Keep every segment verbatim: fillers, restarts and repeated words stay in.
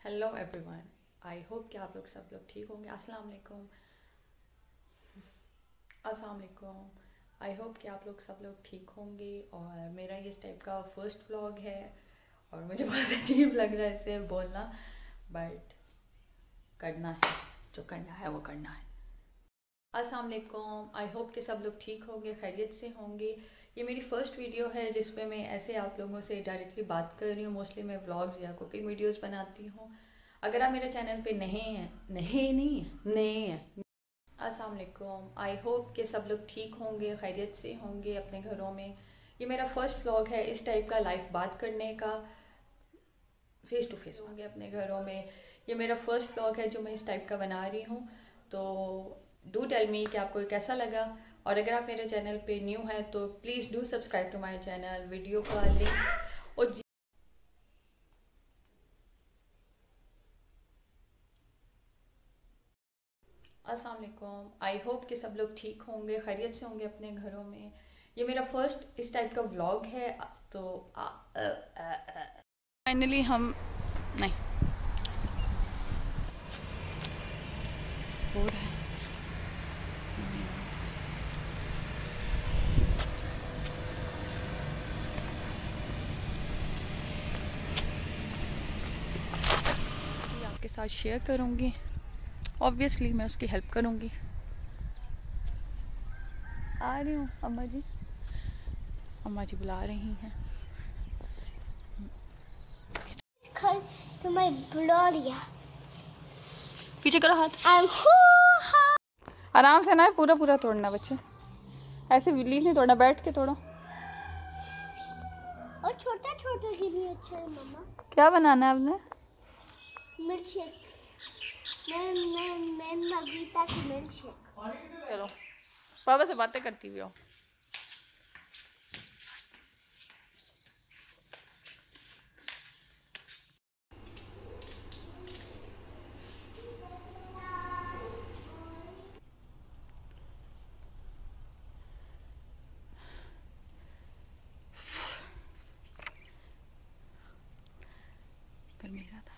Hello everyone, I hope कि आप लोग सब लोग ठीक होंगे। अस्सलाम वालेकुम अस्सलाम वालेकुम। आई होप कि आप लोग सब लोग ठीक होंगे। और मेरा ये इस टाइप का फर्स्ट व्लॉग है और मुझे बहुत अजीब लग रहा है इसे बोलना, बट करना है, जो करना है वो करना है। अस्सलाम वालेकुम। आई होप कि सब लोग ठीक होंगे, खैरियत से होंगे। ये मेरी फ़र्स्ट वीडियो है जिसमें मैं ऐसे आप लोगों से डायरेक्टली बात कर रही हूँ। मोस्टली मैं व्लॉग्स या कुकिंग वीडियोस बनाती हूँ। अगर आप मेरे चैनल पे नहीं हैं, नहीं नहीं नहीं है, अस्सलाम वालेकुम। आई होप कि सब लोग ठीक होंगे, खैरियत से होंगे अपने घरों में। ये मेरा फर्स्ट व्लॉग है इस टाइप का, लाइव बात करने का, फेस टू फेस होंगे अपने घरों में। ये मेरा फर्स्ट व्लॉग है जो मैं इस टाइप का बना रही हूँ। तो डू टेल मी कि आपको कैसा लगा। और अगर आप मेरे चैनल पे न्यू हैं तो please do subscribe to my channel. Video का लिंक और अस्सलाम वालेकुम। आई होप कि सब लोग ठीक होंगे, खैरियत से होंगे अपने घरों में। ये मेरा फर्स्ट इस टाइप का व्लॉग है। तो फाइनली हम नहीं हो रहा है। आपके साथ शेयर करूंगी, ऑब्वियसली मैं उसकी हेल्प करूंगी। आ रही हूँ अम्मा जी, अम्मा जी बुला रही हैं। पीछे करो हाथ, आराम से ना, पूरा पूरा तोड़ना बच्चे, ऐसे लीफ नहीं तोड़ना, बैठ के तोड़ो। और छोटा छोटा भी अच्छा है मम्मा। क्या बनाना है आपने? Milk shake. मैं मैं मैं नगीता की मिल्क शेक। चलो पापा से बातें करती हुई हो। गर्मी ज़्यादा।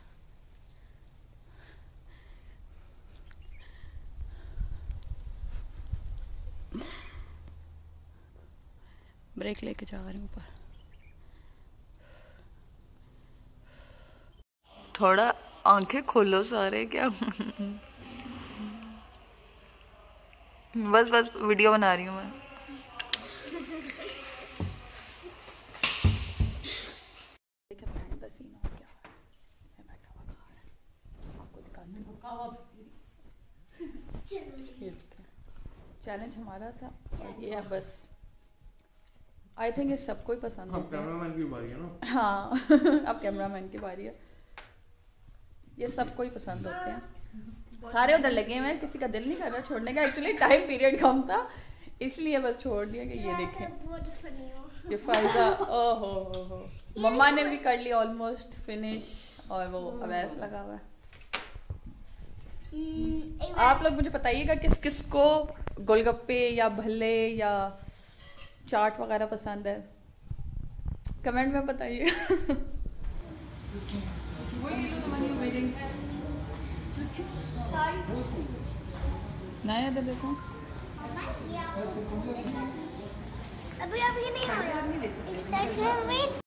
ब्रेक लेके जा रही हूँ ऊपर। थोड़ा आंखें खोलो सारे, क्या बस बस वीडियो बना रही हूँ मैं। चैलेंज हमारा था और ये है बस। आई थिंक ये सबको ही पसंद होता है। कैमरामैन की बारी है ना। हाँ अब कैमरामैन की बारी है। ये सबको ही पसंद होते हैं, सारे उधर लगे हुए हैं, किसी का दिल नहीं कर रहा छोड़ने का। एक्चुअली टाइम पीरियड कम था इसलिए बस छोड़ दिया कि ये देखें। ये फायदा ओहो हो हो मम्मा ने भी कर ली ऑलमोस्ट फिनिश और वो अवैस लगा हुआ है। आप लोग मुझे बताइएगा किस किस को गोलगप्पे या भल्ले या चाट वगैरह पसंद है, कमेंट में बताइए। नया इधर देखो। अभी अभी नहीं आया।